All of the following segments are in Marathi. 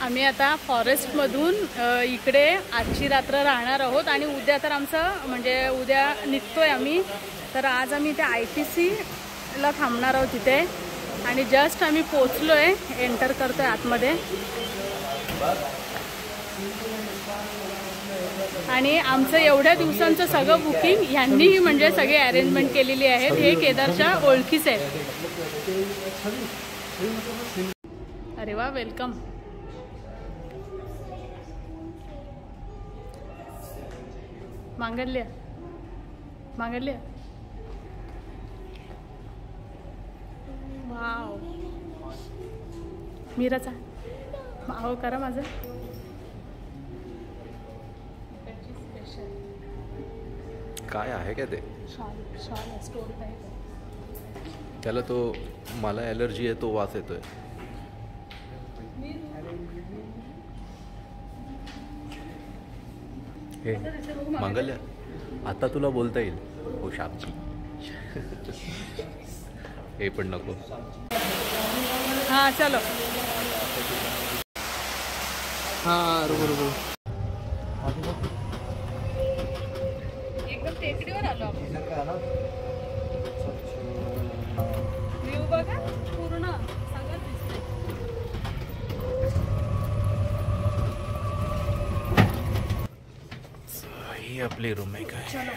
आम्ही आता फॉरेस्टमधून इकडे आजची रात्र राहणार आहोत आणि उद्या तर आमचं म्हणजे उद्या निघतोय आम्ही. तर आज आम्ही त्या ITCला थांबणार आहोत तिथे आणि जस्ट आम्ही पोचलोय, एंटर करतोय आतमध्ये. आणि आमचं एवढ्या दिवसांचं सगळं बुकिंग ह्यांनीही म्हणजे सगळे अरेंजमेंट केलेली आहेत. हे केदारच्या ओळखीच आहेत. अरे वा, वेलकम. मांगल्य मांगल्य वाव. मीराचा हो करा माझं. काय आहे का ते? Shawl store type. त्याला तो मला ॲलर्जी आहे, तो वास येतोय. हे मांगल्य, आता तुला बोलता येईल हो शापची. हे पण नको. हां चलो. हां बरोबर. एकदम टेकडीवर आलो आपण. व्ह्यू बघा पूर्ण सगळं दिसतंय. ही आपली रूम आहे काय? चलो.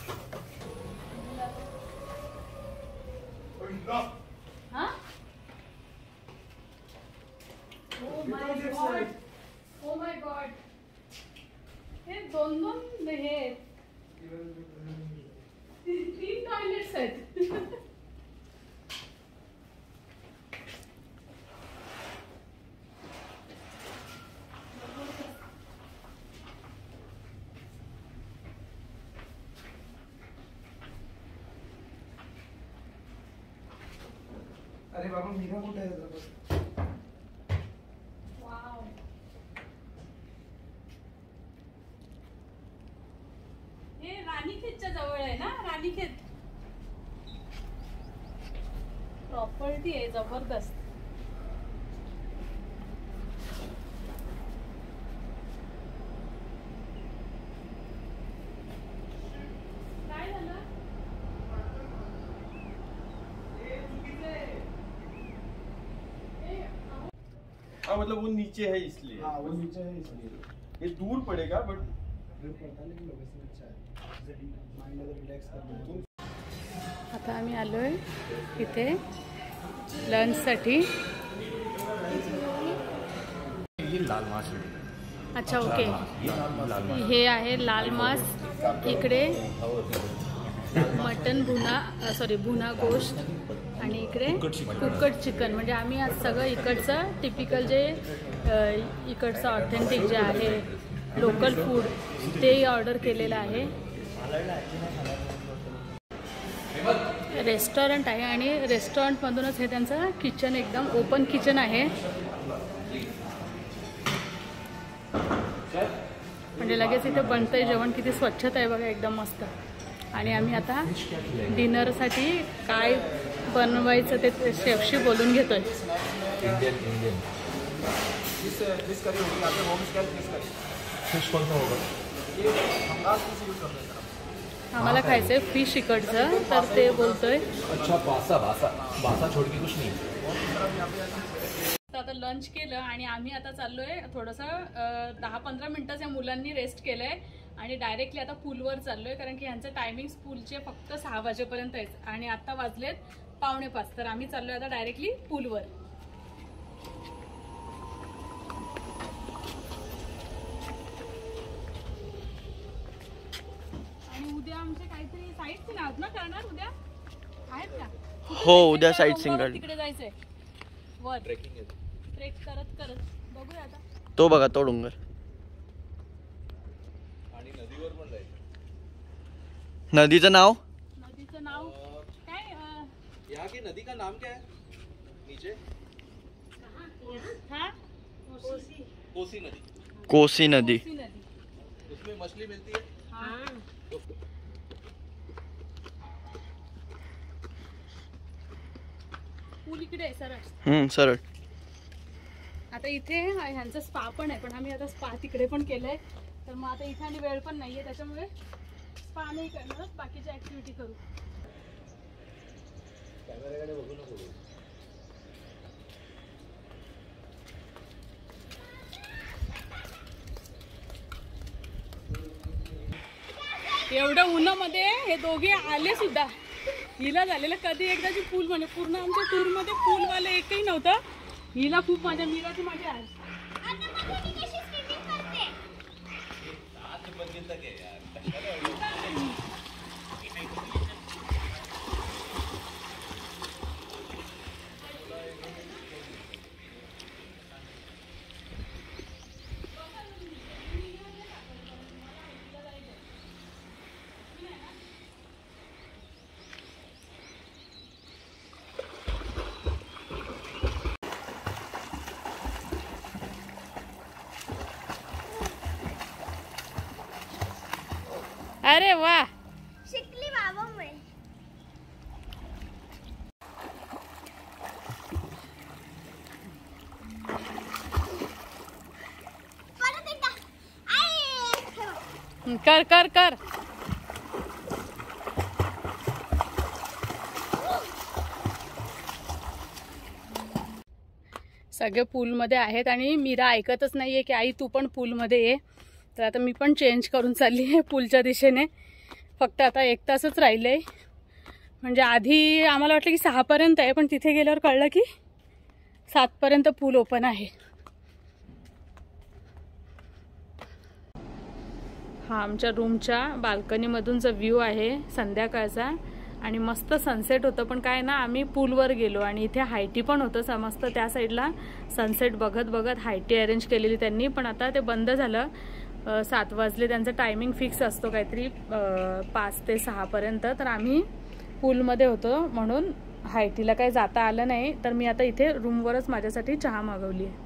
हाँ? Oh my God! Oh my God! हे दोन हे तीन टॉयलेट्स आहेत. अरे बाबा मीरा कुठे आहे? वाव. हे राणीखेतच्या जवळ आहे ना? राणीखेत प्रॉपर्टी आहे जबरदस्त. काय झालं? हाँ मतलब वो नीचे है इसलिए। हाँ वो नीचे है इसलिए ये दूर पड़ेगा बट दूर पड़ता है, लेकिन लोकेशन अच्छा है, माइंड अगर रिलैक्स करना है. आता आम्ही आलोय इथे लंचसाठी. लाल मास. अच्छा ओके. हे आहे लाल मास. इकडे मटन भुना गोश्त आणि इकडे कुक्कट चिकन. म्हणजे आम्ही आज सगळं इकडचं टिपिकल जे इकडचं ऑथेंटिक जे आहे लोकल फूड ते ऑर्डर केलेलं आहे. रेस्टॉरंट आहे आणि रेस्टॉरंटमधूनच हे त्यांचं किचन एकदम ओपन किचन आहे. म्हणजे लगेच इथे बनतंय जेवण. किती स्वच्छता आहे बघा, एकदम मस्त. आणि आम्ही आता डिनरसाठी काय बनवायचं ते शेफशी बोलून घेतोय. आम्हाला खायचंय फिश इकडचं, तर ते बोलतोय अच्छा बासा छोड के कुछ नहीं. आता लंच केलं आणि आम्ही आता चाललोय थोडंसं 10-15 मिनिटं या मुलांनी रेस्ट केलंय आणि डायरेक्टली आता पूलवर चाललोय. कारण की ह्यांचं टायमिंग पूलचे फक्त 6 वाजेपर्यंत आहे आणि आता वाजलेत 4:45. तर आम्ही चाललोय आता डायरेक्टली पूलवर. आणि उद्या आमचे काहीतरी साईट सीन आहात ना करणार उद्या? आहेत का? हो उद्या साईट सीन तिकडे जायचंय वर ट्रेक करत करत. बघूया आता. तो बघा तो डोंगर. आणि नदीवर पण जायचं. नदीचं नाव काय? यहाँ की नदी का नाम क्या है? नीचे हाँ? कोसी नदी. कोसी नदी. उसमें मछली मिलती है. हाँ. पूल इकडे सरळ. सरळ. आता इथे ह्यांचं स्पा पण आहे, पण आम्ही आता स्पा तिकडे पण केलंय, तर मग आता इथे आणि वेळ पण नाहीये, त्याच्यामुळे स्पा नाही करणार, बाकीच्या ऍक्टिव्हिटी करू. कॅमेराकडे बघू नको. एवढ्या उन्हामध्ये हे दोघे आले सुद्धा. हिला झालेलं कधी एकदाची पूल, म्हणजे पूर्ण आमच्या टूर मध्ये पूलवाले एकही नव्हतं. हिला खूप मजा, मीराची मजा आहे. अरे वाह, शिकली बाबा मैं. परत एकदा. कर कर कर. सगळे पूलमध्ये आहेत आणि मीरा ऐकतच नाहीये की आई तू पण पूलमध्ये ये. तर आता मी पण चेंज करून चालली आहे पूलच्या दिशेने. फक्त आता 1 तासच राहिलंय. म्हणजे आधी आम्हाला वाटलं की 6 पर्यंत आहे, पण तिथे गेल्यावर कळलं की 7 पर्यंत पूल ओपन आहे. हा आमच्या रूमच्या बाल्कनीमधून जो व्ह्यू आहे संध्याकाळचा, आणि मस्त सनसेट होतं. पण काय ना, आम्ही पूलवर गेलो आणि इथे हायटी पण होतं, मस्त त्या साईडला सनसेट बघत बघत हायटी अरेंज केलेली त्यांनी. पण आता ते बंद झालं. 7 वाजले, त्यांचा टायमिंग फिक्स असतो काहीतरी 5 ते 6 पर्यंत. तर आम्ही पूलमध्ये होतो म्हणून हायटीला काही जाता आलं नाही. तर मी आता इथे रूमवरच माझ्यासाठी चहा मागवली आहे.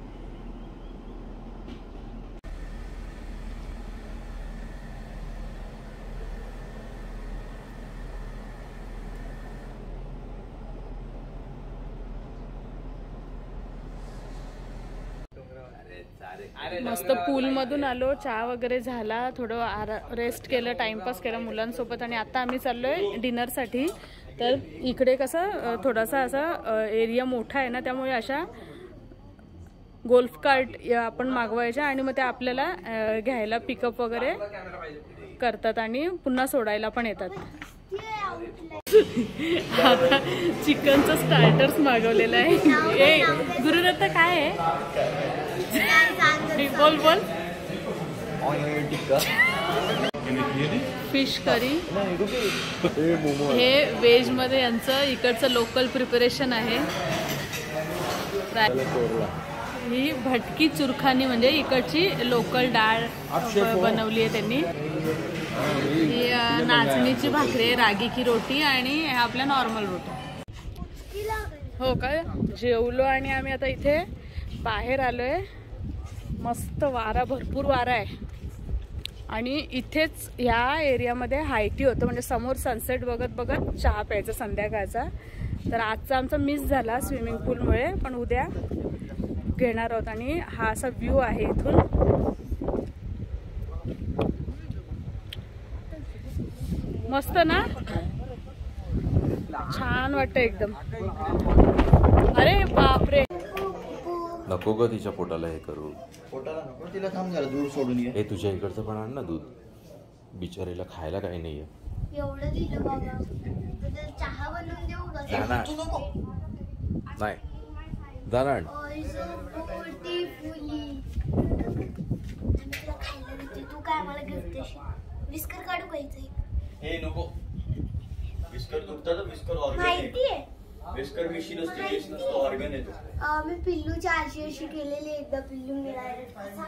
मस्त पूल मधून आलो, चहा वगैरे झाला, थोडं रेस्ट केलं, टाइमपास केला मुलांसोबत, आणि आता आम्ही चाललोय डिनरसाठी. तर इकडे कसं थोडासा असा एरिया मोठा आहे ना, त्यामुळे अशा गोल्फ कार्ट आपण मागवायच्या आणि मग ते आपल्याला घ्यायला पिकअप वगैरे करतात आणि पुन्हा सोडायला पण येतात. आता चिकनचं स्टार्टर्स मागवलेलं आहे. ए गुरुदत्त काय आहे? बोल बोल. फिश करी, हे व्हेज मध्ये यांचं इकडचं लोकल प्रिपरेशन आहे. ही भटकी चुरखानी म्हणजे इकडची लोकल डाळ बनवली आहे त्यांनी. ही नाचणीची भाकरी, रागी की रोटी, आणि आपल्या नॉर्मल रोटी. हो काय, जेवलो आणि आम्ही आता इथे बाहेर आलोय. मस्त वारा, भरपूर वारा आहे. आणि इथेच ह्या एरियामध्ये हायटी होतं, म्हणजे समोर सनसेट बघत बघत चहा प्यायचा संध्याकाळचा. तर आजचा आमचा मिस झाला स्विमिंग पूलमुळे, पण उद्या घेणार आहोत. आणि हा असा व्ह्यू आहे इथून. मस्त ना, छान वाटतं एकदम. अरे बापरे, नको ग तिच्या पोटाला हे करू. पोटाला नको, तिला थांब जरा दूर सोडून ये. हे तुझ्या इकडचं पण आण ना दूध. बिचारीला खायला काही नाहीये. एवढं दिलं बाबा, तुझं चहा बनवून देऊ का? जाणार नाही, जाणार. पोटी फुली. तुला खायला देते, तू काय आम्हाला गिफ्ट देशील? विस्कर काढू कायचं? हे नको, विस्कर दुखतं तर विस्कर ऑर्गन माहितीये, विस्कर मिशी नसते, विस नसतो, ऑर्गन येतो. मी पिल्लूची अशी केलेली, एकदा पिल्लू मिळाले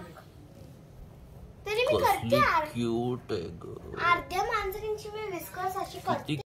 तरी मी करते. क्यूट आहे ग. अर्ध्या मांजरींची मी विस्कर्स अशी करते.